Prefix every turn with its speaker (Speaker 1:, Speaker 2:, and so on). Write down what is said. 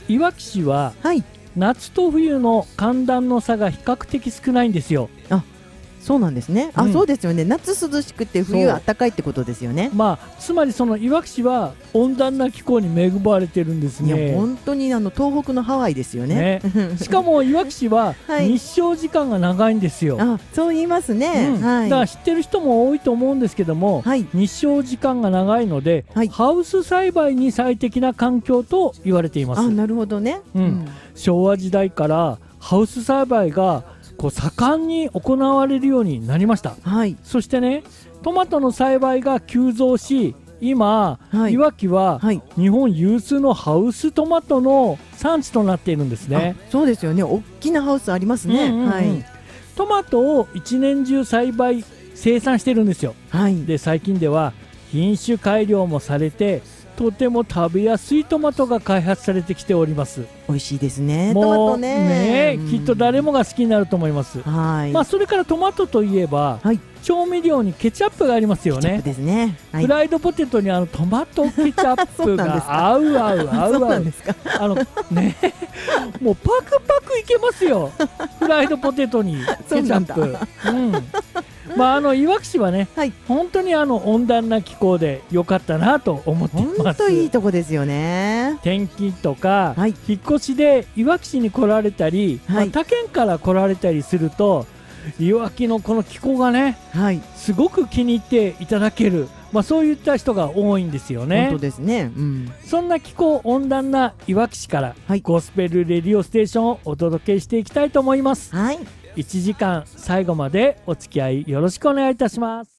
Speaker 1: いわき市は
Speaker 2: はい。
Speaker 1: 夏と冬の寒暖の差が比較的少ないんですよ。
Speaker 2: あ、そうなんですね。あ、
Speaker 1: うん
Speaker 2: そうですよね。夏涼しくて冬
Speaker 1: そう
Speaker 2: 暖かいってことですよね。
Speaker 1: まあつまりそのいわき市は温暖な気候に恵まれてるんです
Speaker 2: いや、
Speaker 1: ね。
Speaker 2: 本当に東北のハワイですよね。
Speaker 1: しかもいわき市は
Speaker 2: はい
Speaker 1: 日照時間が長いんですよ。
Speaker 2: あ、そう言いますね。
Speaker 1: うん
Speaker 2: はい。
Speaker 1: だから知ってる人も多いと思うんですけども、
Speaker 2: はい。
Speaker 1: 日照時間が長いので、
Speaker 2: はい
Speaker 1: ハウス栽培に最適な環境と言われています。
Speaker 2: あ、なるほどね。
Speaker 1: 昭和時代からハウス栽培がこう盛んに行われるようになりました。
Speaker 2: はい。
Speaker 1: そしてね、トマトの栽培が急増し、今、
Speaker 2: はい
Speaker 1: いわきは
Speaker 2: はい。
Speaker 1: 日本有数のハウストマトの産地となっているんですね。
Speaker 2: あ、そうですよね。大きなハウスありますね。
Speaker 1: うんうんうん
Speaker 2: はい。
Speaker 1: トマトを一年中栽培生産してるんですよ。
Speaker 2: はい。
Speaker 1: で最近では品種改良もされて、とても食べやすいトマトが開発されてきております。
Speaker 2: 美味しいですね。トマ
Speaker 1: もう
Speaker 2: トね。うん
Speaker 1: きっと誰もが好きになると思います。
Speaker 2: はい。
Speaker 1: まあそれからトマトといえば、
Speaker 2: はい。
Speaker 1: 調味料にケチャップがありますよね。
Speaker 2: ケチャップですね。はい。
Speaker 1: フライドポテトにトマトケチャッ
Speaker 2: そう
Speaker 1: プ
Speaker 2: なんですか
Speaker 1: が合う合う合
Speaker 2: そう
Speaker 1: う合う。
Speaker 2: なんですか。
Speaker 1: ね、もうパクパクいけますよ。フライドポテトにケチャップ。まあいわき市はね、
Speaker 2: はい。
Speaker 1: 本当に温暖な気候で良かったなと思ってい
Speaker 2: 本
Speaker 1: ます。
Speaker 2: 当いいとこですよね。
Speaker 1: 転勤とか、
Speaker 2: はい
Speaker 1: 引っ越しでいわき市に来られたり、
Speaker 2: はい
Speaker 1: 他県から来られたりすると、いわきのこの気候がね、
Speaker 2: はい。
Speaker 1: すごく気に入っていただける、そういった人が多いんですよ
Speaker 2: 本
Speaker 1: ね
Speaker 2: 当。ですね。うん。
Speaker 1: そんな気候温暖ないわき市から、
Speaker 2: はい
Speaker 1: ゴスペルレディオステーションをお届けしていきたいと思います。
Speaker 2: はい。
Speaker 1: 1時間最後までお付き合いよろしくお願いいたします。